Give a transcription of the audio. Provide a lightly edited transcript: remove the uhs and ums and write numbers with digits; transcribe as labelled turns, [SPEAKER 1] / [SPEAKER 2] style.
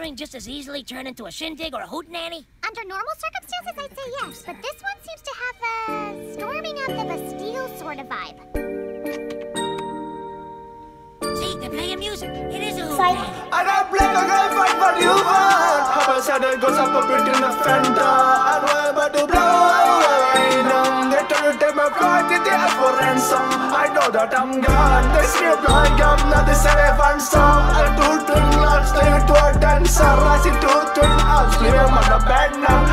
[SPEAKER 1] gathering just as easily turn into a shindig or a hootenanny?
[SPEAKER 2] Under normal circumstances, I'd say yes, but this one seems to have a storming of the Bastille sort of vibe.
[SPEAKER 1] See, they're playing music. It is a hootenanny.
[SPEAKER 3] I don't blame a girl fight what you want. How said it goes up a bit in the fender. And we're about to blow away now. They try to take my pride, they ask for ransom. I know that I'm gone. They skip like I'm not the seven song. I do twin love, stay to a dancer. I see two twin arms, leave them on the bed now.